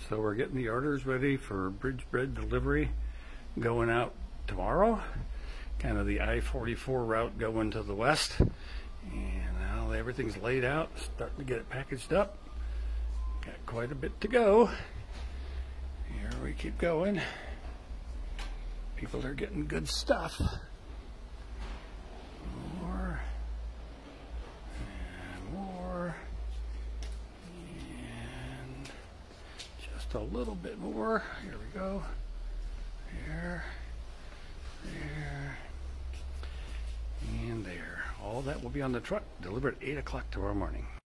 So we're getting the orders ready for bridge bread delivery going out tomorrow. Kind of the I-44 route going to the west. And now everything's laid out, starting to get it packaged up. Got quite a bit to go. Here we keep going. People are getting good stuff. More. And more. And just a little bit more. Here we go. There. There. And there. All that will be on the truck, delivered at 8 o'clock tomorrow morning.